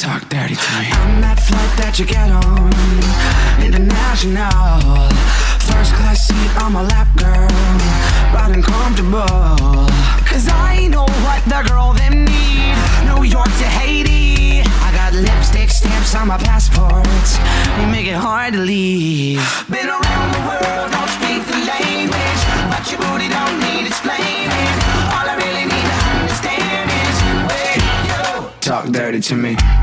Talk dirty to me. I'm that flight that you get on, international. First class seat on my lap, girl, riding comfortable. Cause I know what the girl them need. New York to Haiti, I got lipstick stamps on my passport. We make it hard to leave. Been around the world, don't speak the language, but your booty don't need explaining. All I really need to understand is, wait, yo, Talk dirty to me.